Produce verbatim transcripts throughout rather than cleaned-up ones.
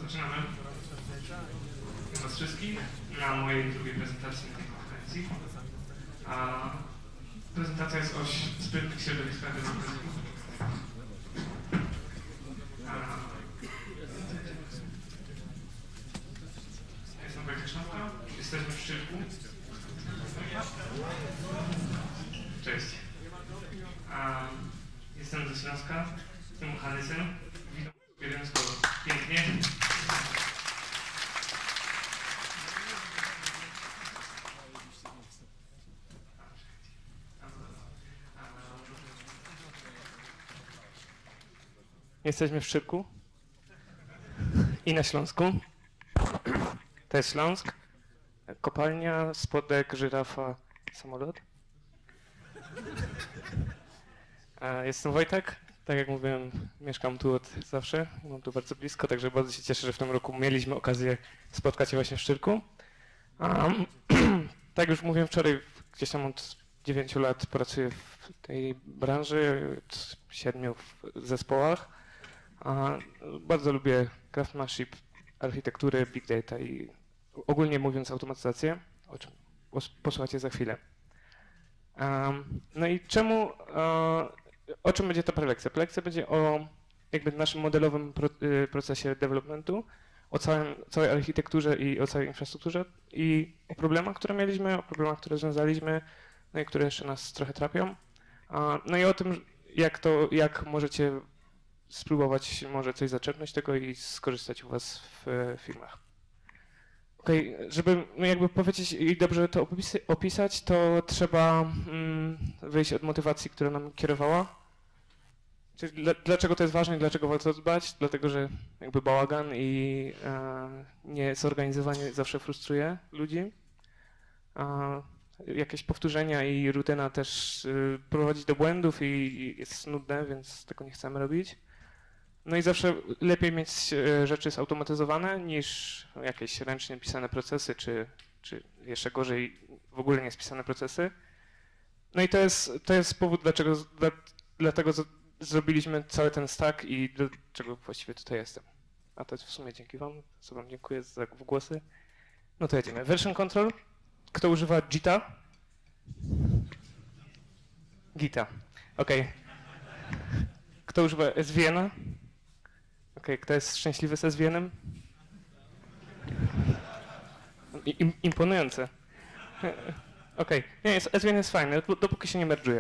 Zaczynamy. Witam was wszystkich na mojej drugiej prezentacji na tej konferencji. A prezentacja jest o sprytnych środowiskach deweloperskich. Jestem Wojciech Szafka, jesteśmy w Szczyrku. Cześć. A, jestem ze Śląska, jestem Hanysem. Witam Bielsko pięknie. Jesteśmy w Szczyrku i na Śląsku. To jest Śląsk, kopalnia, spodek, żyrafa, samolot. Jestem Wojtek, tak jak mówiłem, mieszkam tu od zawsze, mam tu bardzo blisko, także bardzo się cieszę, że w tym roku mieliśmy okazję spotkać się właśnie w Szczyrku. Um, tak już mówiłem wczoraj, gdzieś tam od dziewięciu lat pracuję w tej branży, od siedmiu w zespołach. A bardzo lubię craftsmanship, architekturę, big data i ogólnie mówiąc automatyzację, o czym posłuchacie za chwilę. Um, no i czemu, uh, o czym będzie ta prelekcja? Prelekcja będzie o jakby naszym modelowym pro, y, procesie developmentu, o całym, całej architekturze i o całej infrastrukturze i o problemach, które mieliśmy, o problemach, które związaliśmy, no i które jeszcze nas trochę trapią. Uh, no i o tym, jak to, jak możecie spróbować może coś zaczerpnąć tego i skorzystać u was w firmach. Okej, okay, żeby jakby powiedzieć i dobrze to opisać, to trzeba mm, wyjść od motywacji, która nam kierowała. Czyli dlaczego to jest ważne i dlaczego warto dbać? Dlatego, że jakby bałagan i e, niezorganizowanie zawsze frustruje ludzi. A jakieś powtórzenia i rutyna też y, prowadzi do błędów i, i jest nudne, więc tego nie chcemy robić. No i zawsze lepiej mieć rzeczy zautomatyzowane niż jakieś ręcznie pisane procesy, czy, czy jeszcze gorzej w ogóle nie spisane procesy. No i to jest, to jest powód, dlaczego, dla, dlatego z, zrobiliśmy cały ten stack i dlaczego właściwie tutaj jestem. A to jest w sumie dzięki wam, co wam dziękuję za głosy. No to jedziemy. Version control. Kto używa Gita? Gita. OK. Kto używa S V N-a? Okej, okay, kto jest szczęśliwy z S V N-em? Im, imponujące. Okej, okay. S V N jest fajny, dopóki się nie merdżuje.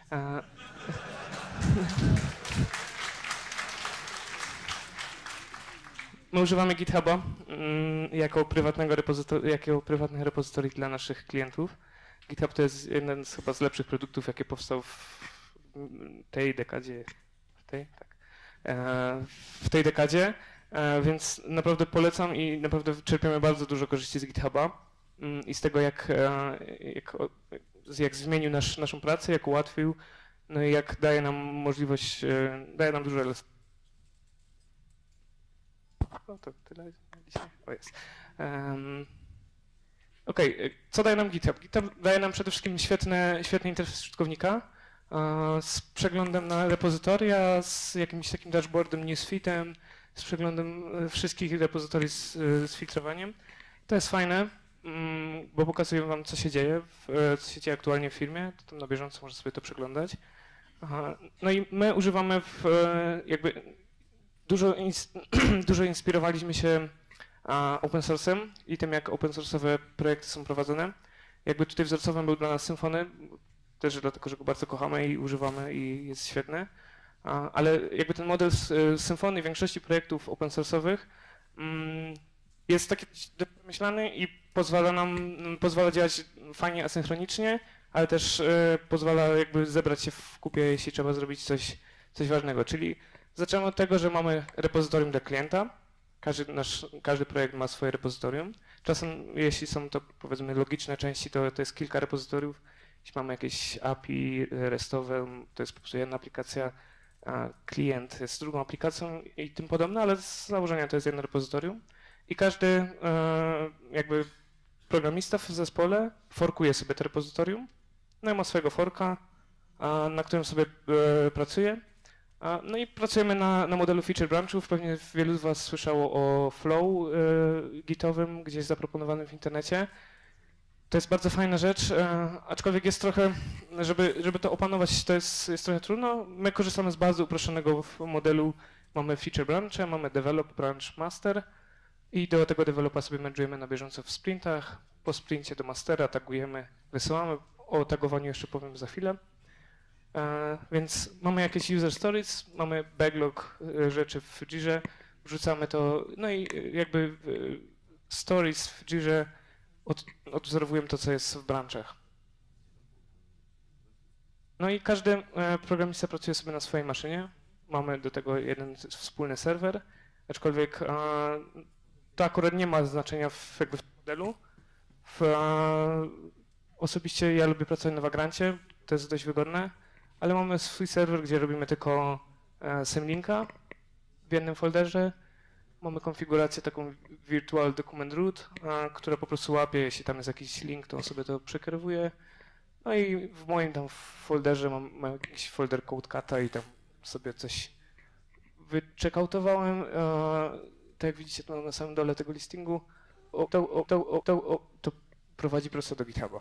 My używamy GitHuba jako prywatnego repozytor- jako prywatnych repozytorii dla naszych klientów. GitHub to jest jeden z chyba z lepszych produktów, jakie powstał w tej dekadzie. W tej? Tak. w tej dekadzie, więc naprawdę polecam i naprawdę czerpiemy bardzo dużo korzyści z GitHuba i z tego, jak, jak, jak zmienił nasz, naszą pracę, jak ułatwił, no i jak daje nam możliwość, daje nam dużo elastyczności. O, to tyle dzisiaj? O, jest. Um, Okej, okay. Co daje nam GitHub? GitHub daje nam przede wszystkim świetne, świetny interfejs użytkownika, z przeglądem na repozytoria, z jakimś takim dashboardem, newsfeedem, z przeglądem wszystkich repozytorii z, z filtrowaniem. To jest fajne, bo pokazuje wam, co się dzieje, co się dzieje aktualnie w firmie, to tam na bieżąco można sobie to przeglądać. Aha. No i my używamy w, jakby dużo, ins dużo inspirowaliśmy się open source'em i tym, jak open source'owe projekty są prowadzone. Jakby tutaj wzorcowym był dla nas Symfony, też dlatego, że go bardzo kochamy i używamy i jest świetny, ale jakby ten model z Symfony większości projektów open source'owych jest taki pomyślany i pozwala nam, pozwala działać fajnie asynchronicznie, ale też pozwala jakby zebrać się w kupie, jeśli trzeba zrobić coś, coś ważnego. Czyli zaczynamy od tego, że mamy repozytorium dla klienta. Każdy, nasz, każdy projekt ma swoje repozytorium. Czasem, jeśli są to powiedzmy logiczne części, to, to jest kilka repozytoriów. Jeśli mamy jakieś A P I restowe, to jest po prostu jedna aplikacja, a klient jest drugą aplikacją i tym podobne, ale z założenia to jest jedno repozytorium. I każdy e, jakby programista w zespole forkuje sobie to repozytorium, no i ma swojego forka, a, na którym sobie e, pracuje. No i pracujemy na, na modelu feature branchów. Pewnie wielu z was słyszało o flow y, gitowym, gdzieś zaproponowanym w internecie. To jest bardzo fajna rzecz, y, aczkolwiek jest trochę, żeby, żeby to opanować, to jest, jest trochę trudno. My korzystamy z bardzo uproszczonego modelu. Mamy feature branche, mamy develop branch master i do tego developa sobie merge'ujemy na bieżąco w sprintach. Po sprincie do mastera tagujemy, wysyłamy. O tagowaniu jeszcze powiem za chwilę. E, więc mamy jakieś user stories, mamy backlog e, rzeczy w Jirze, wrzucamy to, no i e, jakby e, stories w Jirze od, odwzorowujemy to, co jest w branchach. No i każdy e, programista pracuje sobie na swojej maszynie. Mamy do tego jeden wspólny serwer, aczkolwiek e, to akurat nie ma znaczenia w, jakby w modelu. W, e, osobiście ja lubię pracować na Vagrancie, to jest dość wygodne. Ale mamy swój serwer, gdzie robimy tylko e, symlinka w jednym folderze. Mamy konfigurację taką virtual document root, e, która po prostu łapie, jeśli tam jest jakiś link, to on sobie to przekierowuje. No i w moim tam folderze mam, mam jakiś folder codecata i tam sobie coś wyczekautowałem. E, tak jak widzicie to na samym dole tego listingu, o, to, o, to, o, to, o, to prowadzi prosto do GitHuba.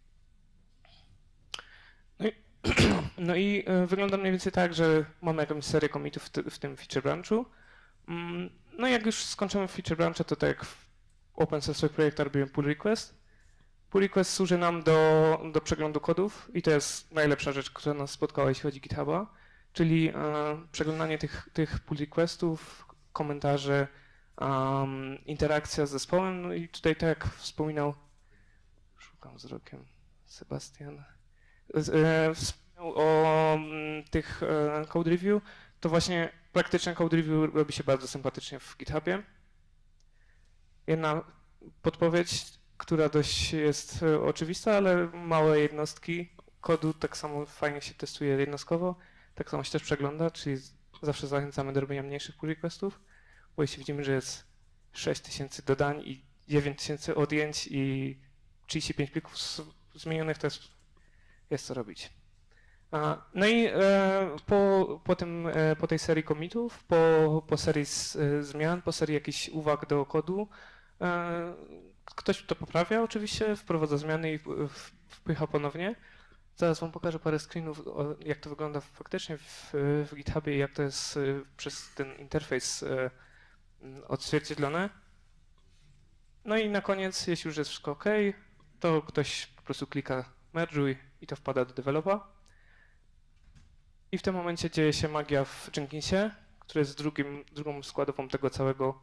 No i No i wygląda mniej więcej tak, że mamy jakąś serię commitów w, ty, w tym feature branchu. No i jak już skończymy feature brancha, to tak jak w open source projektach robimy pull request. Pull request służy nam do, do przeglądu kodów i to jest najlepsza rzecz, która nas spotkała, jeśli chodzi o GitHuba, czyli e, przeglądanie tych, tych pull requestów, komentarze, um, interakcja z zespołem. No i tutaj tak jak wspominał, szukam wzrokiem, Sebastian, e, o m, tych e, code review, to właśnie praktyczne code review robi się bardzo sympatycznie w GitHubie. Jedna podpowiedź, która dość jest e, oczywista, ale małe jednostki kodu tak samo fajnie się testuje jednostkowo, tak samo się też przegląda, czyli zawsze zachęcamy do robienia mniejszych pull requestów, bo jeśli widzimy, że jest sześć tysięcy dodań i dziewięć tysięcy odjęć i trzydzieści pięć plików zmienionych, to jest, jest co robić. No i e, po, po, tym, e, po tej serii commitów, po, po serii z, e, zmian, po serii jakichś uwag do kodu, e, ktoś to poprawia oczywiście, wprowadza zmiany i wpycha ponownie. Zaraz wam pokażę parę screenów, jak to wygląda faktycznie w, w GitHubie i jak to jest przez ten interfejs e, odzwierciedlone. No i na koniec, jeśli już jest wszystko OK, to ktoś po prostu klika merge'uj i to wpada do developa. I w tym momencie dzieje się magia w Jenkinsie, który jest drugim, drugą składową tego całego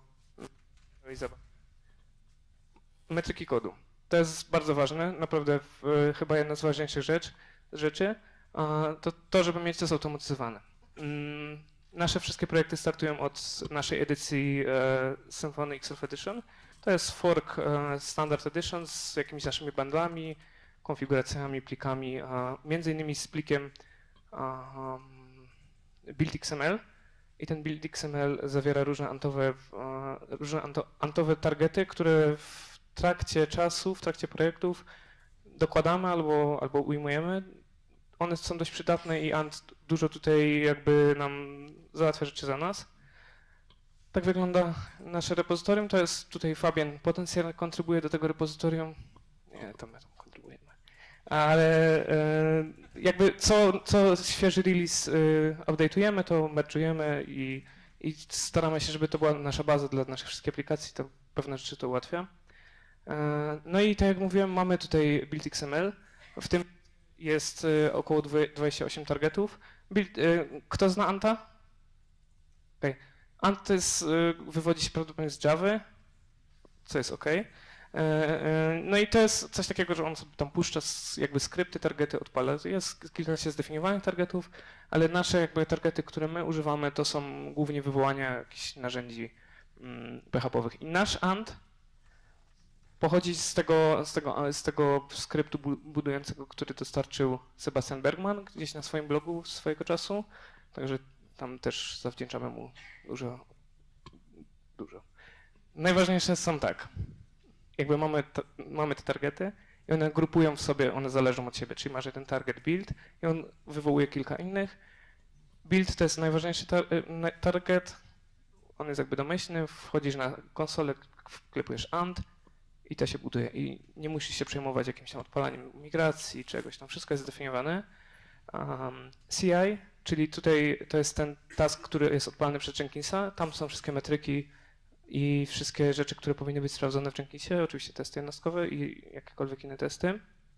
metryki kodu. To jest bardzo ważne, naprawdę w, chyba jedna z ważniejszych rzecz, rzeczy, to to, żeby mieć to zautomatyzowane. Nasze wszystkie projekty startują od naszej edycji Symfony X F Edition. To jest fork Standard Edition z jakimiś naszymi bundlami, konfiguracjami, plikami, między innymi z plikiem Um, build X M L i ten build X M L zawiera różne antowe, uh, różne anto, antowe targety, które w trakcie czasu, w trakcie projektów dokładamy albo, albo ujmujemy. One są dość przydatne i Ant dużo tutaj jakby nam załatwia rzeczy za nas. Tak wygląda nasze repozytorium. To jest tutaj Fabian potencjalnie kontrybuje do tego repozytorium. Nie, to my tam kontrybujemy. Ale e, jakby co, co świeży release y, update'ujemy, to merge'ujemy i, i staramy się, żeby to była nasza baza dla naszych wszystkich aplikacji, to pewne rzeczy to ułatwia. E, no i tak jak mówiłem, mamy tutaj build X M L, w tym jest y, około dwadzieścia osiem targetów. Build, y, kto zna Anta? Okay. Ant to jest, y, wywodzi się prawdopodobnie z Java, co jest OK. No i to jest coś takiego, że on sobie tam puszcza jakby skrypty, targety odpala. Jest kilkanaście zdefiniowanych targetów, ale nasze jakby targety, które my używamy, to są głównie wywołania jakichś narzędzi P H P-owych. I nasz Ant pochodzi z tego, z tego, z tego skryptu budującego, który dostarczył Sebastian Bergman gdzieś na swoim blogu swojego czasu, także tam też zawdzięczamy mu dużo. dużo. Najważniejsze są tak. Jakby mamy, ta, mamy te targety i one grupują w sobie, one zależą od siebie, czyli masz jeden target build i on wywołuje kilka innych Build to jest najważniejszy tar target, on jest jakby domyślny, wchodzisz na konsolę, wklepujesz and i to się buduje i nie musisz się przejmować jakimś tam odpalaniem migracji, czegoś tam, wszystko jest zdefiniowane. Um, C I, czyli tutaj to jest ten task, który jest odpalany przez Jenkinsa, tam są wszystkie metryki i wszystkie rzeczy, które powinny być sprawdzone w Jenkinsie, oczywiście testy jednostkowe i jakiekolwiek inne testy.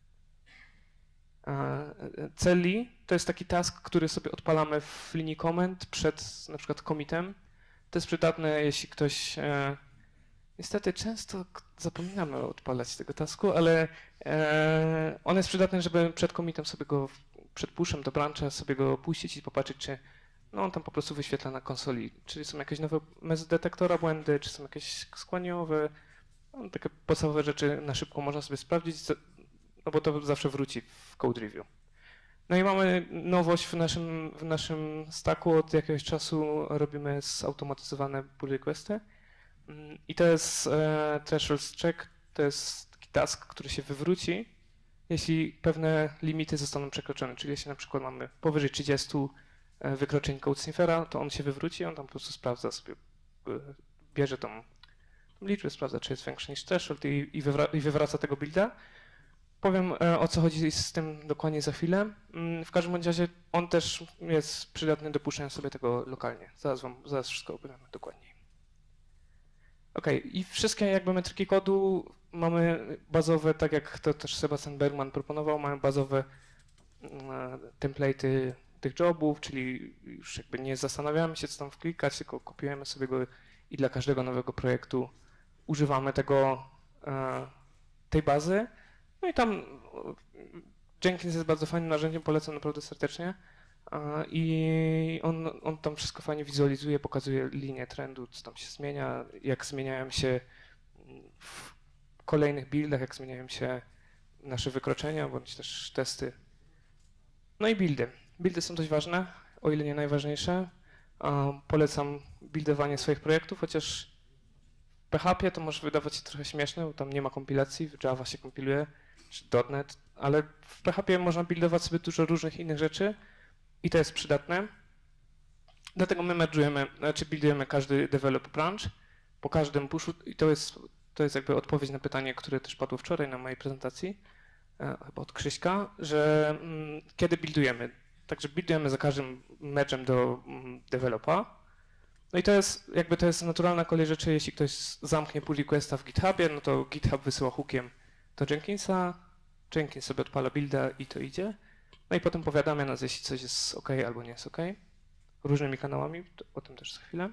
C L I to jest taki task, który sobie odpalamy w linii comment przed na przykład commitem. To jest przydatne, jeśli ktoś... E, niestety często zapominamy odpalać tego tasku, ale e, on jest przydatny, żeby przed commitem sobie go, przed pushem do brancha sobie go puścić i popatrzeć, czy no, on tam po prostu wyświetla na konsoli, czy są jakieś nowe detektora błędy, czy są jakieś składniowe, no, takie podstawowe rzeczy na szybko można sobie sprawdzić, no bo to zawsze wróci w code review. No i mamy nowość w naszym, w naszym stacku, od jakiegoś czasu robimy zautomatyzowane pull requesty i to jest e, threshold check, to jest taki task, który się wywróci, jeśli pewne limity zostaną przekroczone, czyli jeśli na przykład mamy powyżej trzydziestu wykroczeń code sniffera, to on się wywróci, on tam po prostu sprawdza sobie, bierze tą, tą liczbę, sprawdza, czy jest większy niż threshold i, i, wywra i wywraca tego builda. Powiem, o co chodzi z tym dokładnie za chwilę. W każdym bądź razie on też jest przydatny do puszczenia sobie tego lokalnie. Zaraz wam, zaraz wszystko opowiemy dokładniej. OK, i wszystkie jakby metryki kodu mamy bazowe, tak jak to też Sebastian Bergman proponował, mamy bazowe template'y tych jobów, czyli już jakby nie zastanawiamy się, co tam wklikać, tylko kopiujemy sobie go i dla każdego nowego projektu używamy tego, tej bazy. No i tam Jenkins jest bardzo fajnym narzędziem, polecam naprawdę serdecznie. I on, on tam wszystko fajnie wizualizuje, pokazuje linię trendu, co tam się zmienia, jak zmieniają się w kolejnych buildach, jak zmieniają się nasze wykroczenia, bądź też testy. No i buildy. Buildy są dość ważne, o ile nie najważniejsze. Polecam buildowanie swoich projektów, chociaż w P H P to może wydawać się trochę śmieszne, bo tam nie ma kompilacji, w Java się kompiluje, czy .NET, ale w P H P można buildować sobie dużo różnych innych rzeczy i to jest przydatne. Dlatego my merge'ujemy, znaczy buildujemy każdy develop branch po każdym pushu i to jest, to jest jakby odpowiedź na pytanie, które też padło wczoraj na mojej prezentacji, e, chyba od Krzyśka, że mm, kiedy buildujemy. Także buildujemy za każdym merge'em do mm, developa. No i to jest jakby to jest naturalna kolej rzeczy, jeśli ktoś zamknie pull requesta w GitHubie, no to GitHub wysyła hookiem do Jenkinsa, Jenkins sobie odpala builda i to idzie. No i potem powiadamia nas, jeśli coś jest OK albo nie jest OK. Różnymi kanałami, o tym też za chwilę.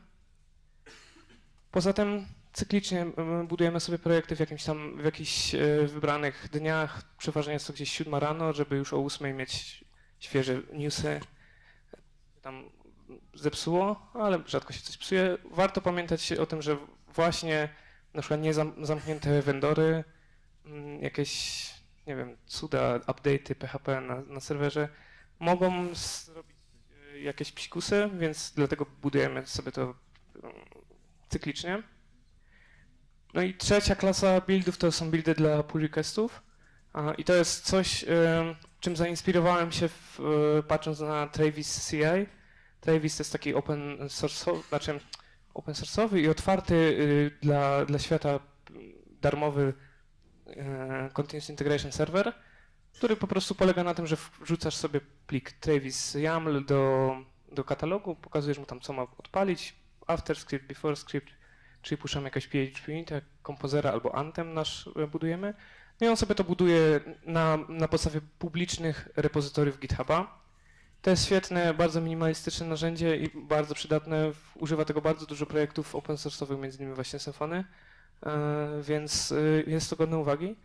Poza tym cyklicznie budujemy sobie projekty w jakimś tam, w jakichś wybranych dniach. Przeważnie jest to gdzieś siódma rano, żeby już o ósmej mieć świeże newsy. Tam zepsuło, ale rzadko się coś psuje. Warto pamiętać o tym, że właśnie na przykład nie zamknięte vendory, jakieś, nie wiem, cuda, update'y P H P na, na serwerze mogą zrobić jakieś psikusy, więc dlatego budujemy sobie to cyklicznie. No i trzecia klasa buildów to są buildy dla pull requestów i to jest coś, czym zainspirowałem się w, patrząc na Travis C I. Travis to jest taki open source'owy, znaczy open source'owy i otwarty dla, dla świata darmowy Continuous Integration Server, który po prostu polega na tym, że wrzucasz sobie plik Travis YAML do, do katalogu, pokazujesz mu tam, co ma odpalić, after script, before script, czyli puszczamy jakieś P H P, tak, Composera albo Anthem nasz budujemy. No i on sobie to buduje na, na podstawie publicznych repozytoriów GitHuba. To jest świetne, bardzo minimalistyczne narzędzie i bardzo przydatne. Używa tego bardzo dużo projektów open source'owych, między innymi właśnie Symfony, więc jest to godne uwagi.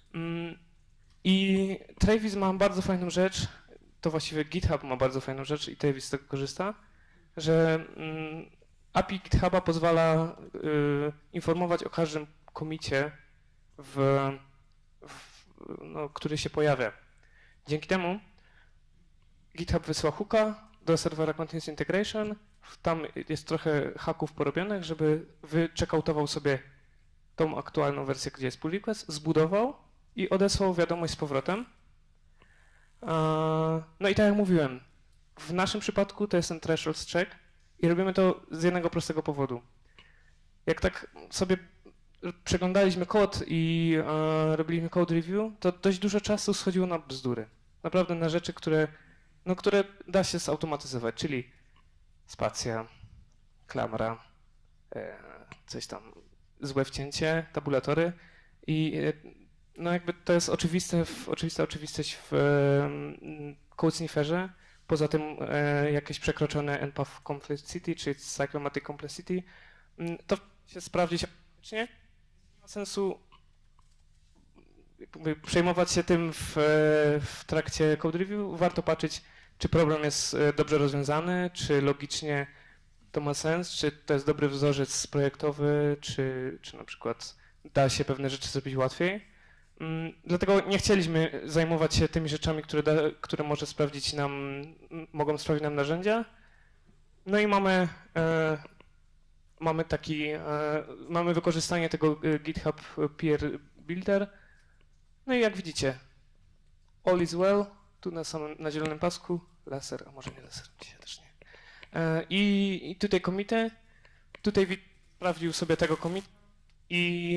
I Travis ma bardzo fajną rzecz, to właściwie GitHub ma bardzo fajną rzecz i Travis z tego korzysta, że A P I GitHuba pozwala informować o każdym commicie, w, w, no, który się pojawia. Dzięki temu GitHub wysyła hooka do serwera Continuous Integration, tam jest trochę haków porobionych, żeby wyczekautował sobie tą aktualną wersję, gdzie jest pull request, zbudował i odesłał wiadomość z powrotem. No i tak jak mówiłem, w naszym przypadku to jest ten threshold check i robimy to z jednego prostego powodu. Jak tak sobie przeglądaliśmy kod i e, robiliśmy code review, to dość dużo czasu schodziło na bzdury. Naprawdę na rzeczy, które, no, które da się zautomatyzować, czyli spacja, klamra, e, coś tam, złe wcięcie, tabulatory i e, no jakby to jest oczywiste, w, oczywista oczywistość w e, code snifferze. Poza tym e, jakieś przekroczone npath complexity, czy cyclomatic complexity, to się sprawdzić automatycznie. Nie ma sensu jakby przejmować się tym w, w trakcie code review. Warto patrzeć, czy problem jest dobrze rozwiązany, czy logicznie to ma sens, czy to jest dobry wzorzec projektowy, czy, czy na przykład da się pewne rzeczy zrobić łatwiej. Dlatego nie chcieliśmy zajmować się tymi rzeczami, które, da, które może sprawdzić nam, mogą sprawdzić nam narzędzia. No i mamy, e, mamy taki, e, mamy wykorzystanie tego GitHub Peer Builder. No i jak widzicie, all is well, tu na samym, na zielonym pasku, laser, a może nie laser, dzisiaj też nie. E, i, I tutaj commity, tutaj sprawdził sobie tego commit i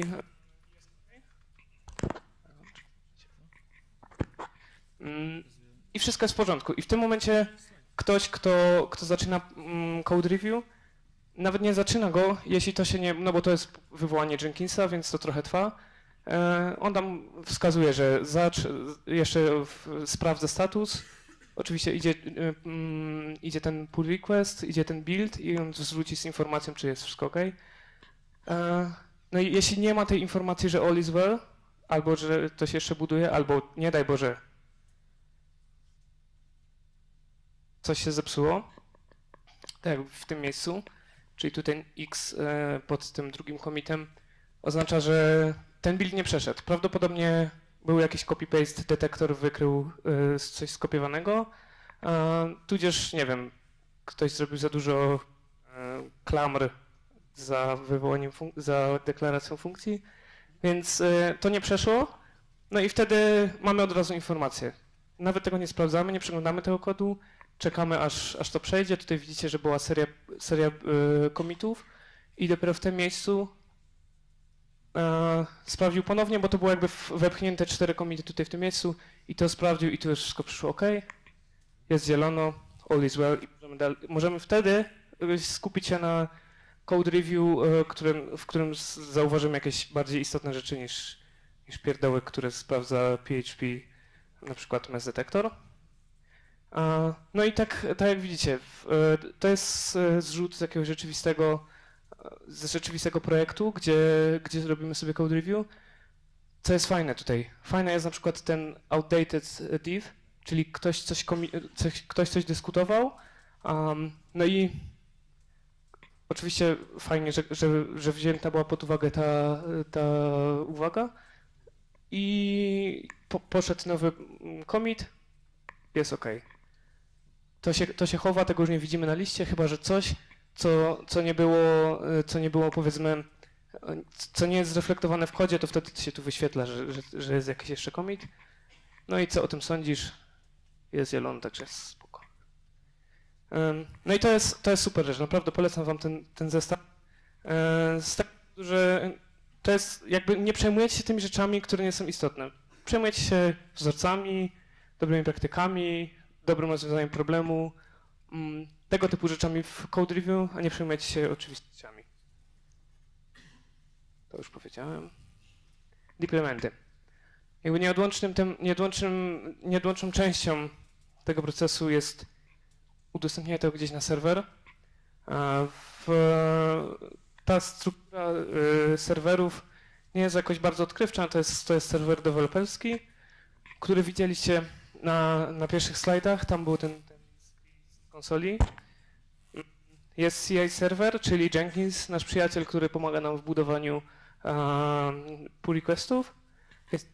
I wszystko jest w porządku. I w tym momencie ktoś, kto, kto zaczyna code review, nawet nie zaczyna go, jeśli to się nie, no bo to jest wywołanie Jenkinsa, więc to trochę trwa. On tam wskazuje, że zacz, jeszcze sprawdza status. Oczywiście idzie, idzie ten pull request, idzie ten build i on zwróci z informacją, czy jest wszystko OK. No i jeśli nie ma tej informacji, że all is well, albo że to się jeszcze buduje, albo nie daj Boże, coś się zepsuło, tak jak w tym miejscu, czyli tutaj X pod tym drugim commitem oznacza, że ten build nie przeszedł. Prawdopodobnie był jakiś copy-paste, detektor wykrył coś skopiowanego, tudzież, nie wiem, ktoś zrobił za dużo klamr za wywołaniem, za deklaracją funkcji, więc to nie przeszło, no i wtedy mamy od razu informację. Nawet tego nie sprawdzamy, nie przeglądamy tego kodu, czekamy aż, aż to przejdzie. Tutaj widzicie, że była seria, seria y, commitów i dopiero w tym miejscu y, sprawdził ponownie, bo to było jakby wepchnięte cztery commity tutaj w tym miejscu i to sprawdził i tu już wszystko przyszło OK, jest zielono, all is well i możemy, dalej, możemy wtedy skupić się na code review, y, którym, w którym zauważymy jakieś bardziej istotne rzeczy niż, niż pierdołek, które sprawdza P H P, na przykład mess detector. No i tak, tak jak widzicie, to jest zrzut z jakiegoś rzeczywistego, z rzeczywistego projektu, gdzie, gdzie robimy sobie code review. Co jest fajne tutaj? Fajne jest na przykład ten outdated div, czyli ktoś coś, coś, ktoś coś dyskutował, um, no i oczywiście fajnie, że, że, że wzięta była pod uwagę ta, ta uwaga i po, poszedł nowy commit, jest OK. To się, to się chowa, tego już nie widzimy na liście, chyba że coś, co, co, nie było, co nie było, powiedzmy, co nie jest zreflektowane w kodzie, to wtedy się tu wyświetla, że, że, że jest jakiś jeszcze commit. No i co o tym sądzisz? Jest zielony, także jest spoko. No i to jest, to jest super rzecz, naprawdę polecam wam ten, ten zestaw. Z tego, że to jest jakby nie przejmujecie się tymi rzeczami, które nie są istotne. Przejmujecie się wzorcami, dobrymi praktykami, dobrym rozwiązaniem problemu, tego typu rzeczami w code review, a nie przejmujecie się oczywistościami. To już powiedziałem. Deploymenty. Jakby nieodłącznym, tym, nieodłącznym, nieodłączną częścią tego procesu jest udostępnienie tego gdzieś na serwer. W, ta struktura serwerów nie jest jakoś bardzo odkrywcza, to jest, to jest serwer deweloperski, który widzieliście na, na pierwszych slajdach, tam był ten, ten z konsoli. Jest C I server, czyli Jenkins, nasz przyjaciel, który pomaga nam w budowaniu um, pull requestów. Jest,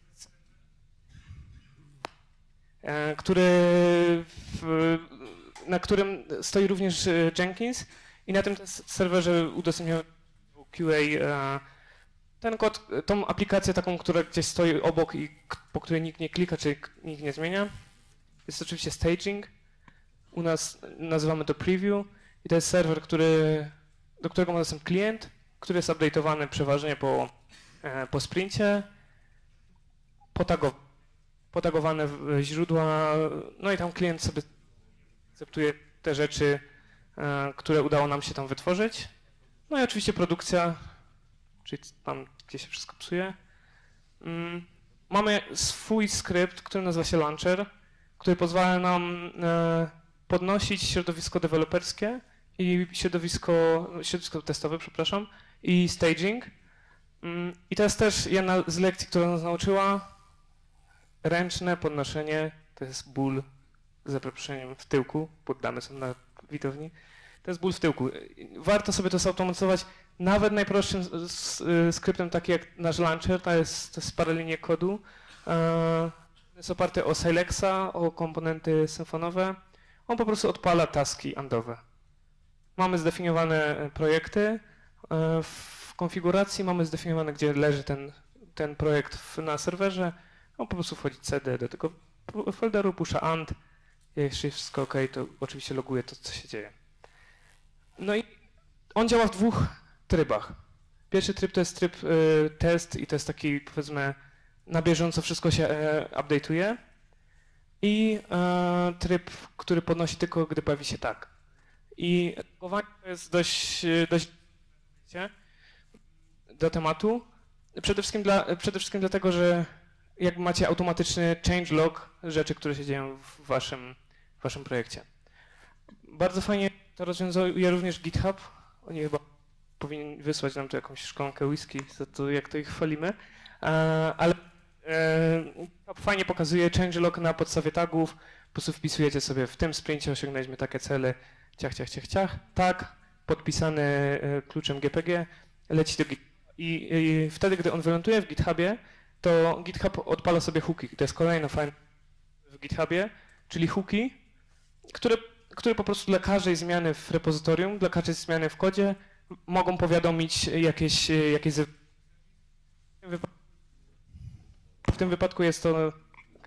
e, który w, na którym stoi również Jenkins i na tym serwerze udostępniamy Q A. Ten kod, tą aplikację taką, która gdzieś stoi obok i po której nikt nie klika, czy nikt nie zmienia. Jest oczywiście staging. U nas nazywamy to preview i to jest serwer, który, do którego ma dostęp klient, który jest update'owany przeważnie po, po sprincie, potago, potagowane źródła, no i tam klient sobie akceptuje te rzeczy, które udało nam się tam wytworzyć. No i oczywiście produkcja, czyli tam, gdzie się wszystko psuje. Mamy swój skrypt, który nazywa się Launcher, który pozwala nam podnosić środowisko deweloperskie i środowisko, środowisko testowe, przepraszam, i staging. I to jest też jedna z lekcji, która nas nauczyła. Ręczne podnoszenie to jest ból, za przeproszeniem, w tyłku, poddane są na widowni. To jest ból w tyłku. Warto sobie to zautomatyzować nawet najprostszym skryptem, taki jak nasz launcher, to jest, to jest parę linii kodu. Jest oparty o Silexa, o komponenty symfonowe. On po prostu odpala taski andowe. Mamy zdefiniowane projekty. W konfiguracji mamy zdefiniowane, gdzie leży ten, ten projekt na serwerze. On po prostu wchodzi C D do tego folderu, pusza and. Jeśli wszystko OK, to oczywiście loguje to, co się dzieje. No i on działa w dwóch trybach. Pierwszy tryb to jest tryb y, test i to jest taki, powiedzmy, na bieżąco wszystko się e, update'uje. I e, tryb, który podnosi tylko, gdy pojawi się tak. I logowanie to jest dość, dość do tematu. Przede wszystkim, dla, przede wszystkim dlatego, że jak macie automatyczny changelog rzeczy, które się dzieją w waszym, w waszym projekcie. Bardzo fajnie to rozwiązuje również GitHub. Oni chyba powinni wysłać nam tu jakąś szklankę whisky za to, jak to ich chwalimy. Ale GitHub fajnie pokazuje changelog na podstawie tagów. Po prostu wpisujecie sobie, w tym sprincie osiągnęliśmy takie cele, ciach, ciach, ciach, ciach. Tak, podpisany kluczem G P G, leci do GitHub. I, I wtedy, gdy on wyląduje w GitHubie, to GitHub odpala sobie hooki. To jest kolejna fajna w GitHubie, czyli hooki, które, które po prostu dla każdej zmiany w repozytorium, dla każdej zmiany w kodzie mogą powiadomić jakieś, jakieś w tym wypadku jest to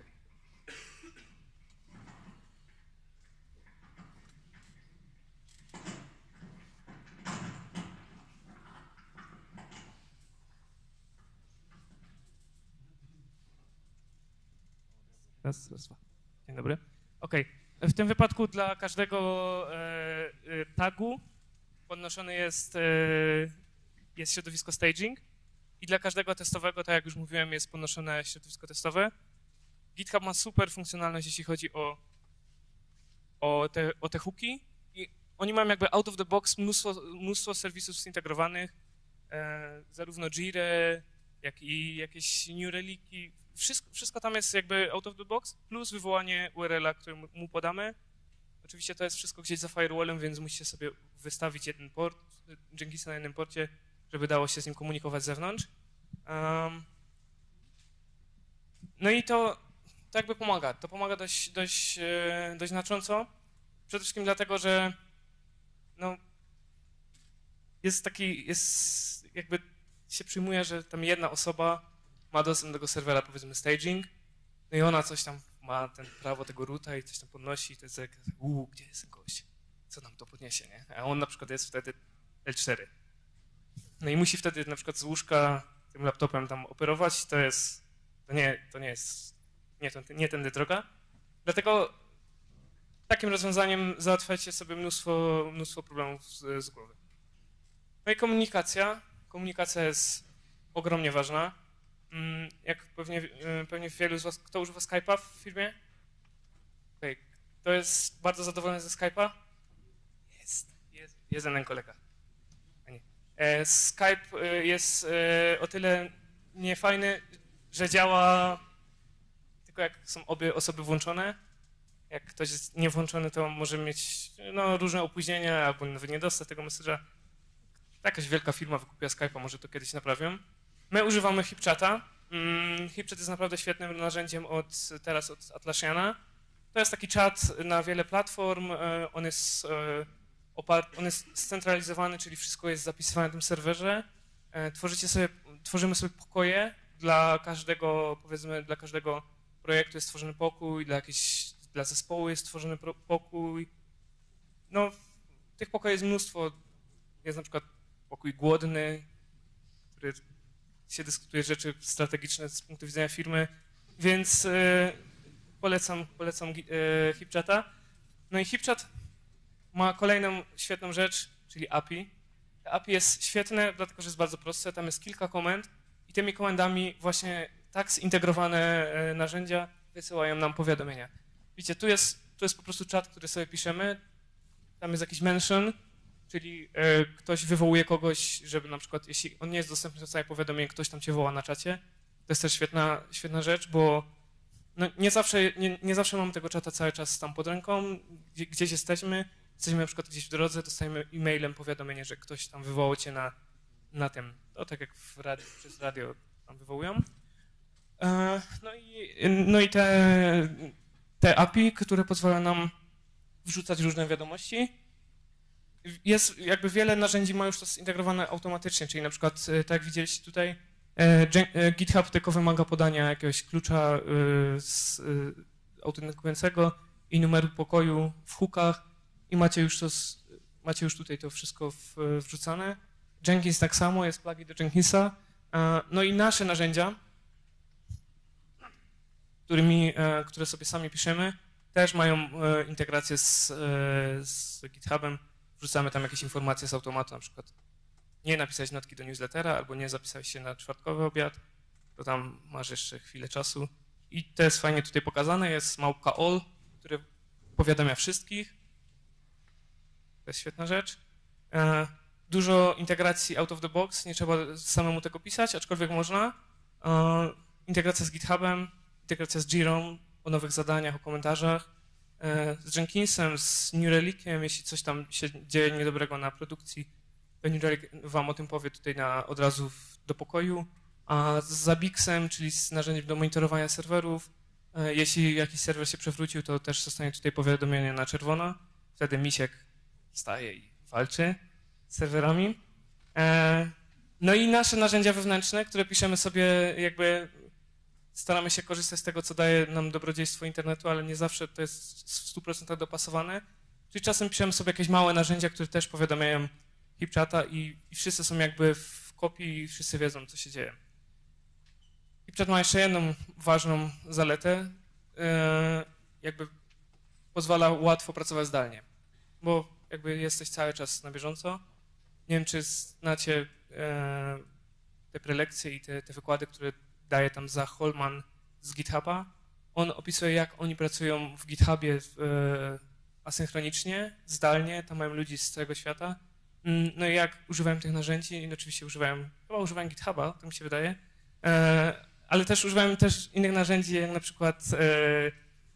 Raz, raz, dwa. Dzień dobry. OK. W tym wypadku dla każdego e, e, tagu podnoszony jest, e, jest środowisko staging i dla każdego testowego, tak jak już mówiłem, jest podnoszone środowisko testowe. GitHub ma super funkcjonalność, jeśli chodzi o, o, te, o te hooki i oni mają jakby out of the box mnóstwo, mnóstwo serwisów zintegrowanych, e, zarówno Jira, jak i jakieś New Relic'i. Wszystko, wszystko tam jest jakby out of the box, plus wywołanie U R L-a, który mu podamy. Oczywiście to jest wszystko gdzieś za firewallem, więc musicie sobie wystawić jeden port, Jenkinsa na jednym porcie, żeby dało się z nim komunikować z zewnątrz. Um, no i to, to jakby pomaga. To pomaga dość, dość, dość znacząco. Przede wszystkim dlatego, że no, jest taki, jest jakby się przyjmuje, że tam jedna osoba ma dostęp do tego serwera, powiedzmy staging, no i ona coś tam ma ten prawo tego roota i coś tam podnosi i to jest jak, uuu, gdzie jest ten gość? Co nam to podniesie, nie? A on na przykład jest wtedy L cztery. No i musi wtedy na przykład z łóżka tym laptopem tam operować, to jest, to nie, to nie jest, nie, to, nie tędy droga. Dlatego takim rozwiązaniem załatwiacie sobie mnóstwo, mnóstwo problemów z, z głowy. No i komunikacja. Komunikacja jest ogromnie ważna. Jak pewnie, pewnie wielu z was, kto używa Skype'a w firmie? Okay. Kto jest bardzo zadowolony ze Skype'a? Jest, jest, jest jeden kolega. A nie. E, Skype jest e, o tyle niefajny, że działa tylko jak są obie osoby włączone. Jak ktoś jest niewłączony, to może mieć no, różne opóźnienia albo nawet nie dostać tego message'a. Jakaś wielka firma wykupiła Skype'a, może to kiedyś naprawią. My używamy HipChata. HipChat jest naprawdę świetnym narzędziem od teraz od Atlassiana. To jest taki czat na wiele platform. On jest, opart, on jest scentralizowany, czyli wszystko jest zapisywane na tym serwerze. Tworzycie sobie, tworzymy sobie pokoje dla każdego, powiedzmy, dla każdego projektu jest stworzony pokój, dla, jakieś, dla zespołu jest stworzony pokój, no, tych pokoi jest mnóstwo. Jest na przykład pokój głodny, który się dyskutuje rzeczy strategiczne z punktu widzenia firmy, więc e, polecam, polecam e, HipChata. No i HipChat ma kolejną świetną rzecz, czyli A P I. A P I jest świetne, dlatego że jest bardzo proste, tam jest kilka komend i tymi komendami właśnie tak zintegrowane narzędzia wysyłają nam powiadomienia. Widzicie, tu jest, tu jest po prostu czat, który sobie piszemy, tam jest jakiś mention, czyli e, ktoś wywołuje kogoś, żeby na przykład, jeśli on nie jest dostępny w całe powiadomienie, ktoś tam cię woła na czacie. To jest też świetna, świetna rzecz, bo no nie, zawsze, nie, nie zawsze mamy tego czata cały czas tam pod ręką, gdzie, gdzieś jesteśmy, jesteśmy na przykład gdzieś w drodze, dostajemy e-mailem powiadomienie, że ktoś tam wywołał cię na, na tym, to tak jak w radio, przez radio tam wywołują. E, no i, no i te, te A P I, które pozwalają nam wrzucać różne wiadomości. Jest jakby wiele narzędzi ma już to zintegrowane automatycznie, czyli na przykład, tak jak widzieliście tutaj, GitHub tylko wymaga podania jakiegoś klucza z autentykującego i numeru pokoju w hookach i macie już, to, macie już tutaj to wszystko wrzucane. Jenkins tak samo, jest plugin do Jenkinsa. No i nasze narzędzia, którymi, które sobie sami piszemy, też mają integrację z, z GitHubem. Wrzucamy tam jakieś informacje z automatu, na przykład nie napisałeś notki do newslettera albo nie zapisałeś się na czwartkowy obiad, to tam masz jeszcze chwilę czasu. I to jest fajnie tutaj pokazane, jest małpka all, który powiadamia wszystkich. To jest świetna rzecz. Dużo integracji out of the box, nie trzeba samemu tego pisać, aczkolwiek można. Integracja z GitHubem, integracja z Jirą o nowych zadaniach, o komentarzach. Z Jenkinsem, z New Reliciem, jeśli coś tam się dzieje niedobrego na produkcji, to New Relic wam o tym powie tutaj na, od razu w, do pokoju. A z Zabixem, czyli z narzędziem do monitorowania serwerów, jeśli jakiś serwer się przewrócił, to też zostanie tutaj powiadomienie na czerwono. Wtedy misiek staje i walczy z serwerami. No i nasze narzędzia wewnętrzne, które piszemy sobie jakby staramy się korzystać z tego, co daje nam dobrodziejstwo internetu, ale nie zawsze to jest w stu procentach dopasowane. Czyli czasem piszemy sobie jakieś małe narzędzia, które też powiadamiają HipChata i, i wszyscy są jakby w kopii i wszyscy wiedzą, co się dzieje. HipChat ma jeszcze jedną ważną zaletę, yy, jakby pozwala łatwo pracować zdalnie, bo jakby jesteś cały czas na bieżąco. Nie wiem, czy znacie yy, te prelekcje i te, te wykłady, które daje tam Zach Holman z GitHuba. On opisuje, jak oni pracują w GitHubie e, asynchronicznie, zdalnie, tam mają ludzi z całego świata. No i jak używają tych narzędzi, i oczywiście używają, chyba używają GitHuba, tak mi się wydaje, e, ale też używają też innych narzędzi, jak na przykład e,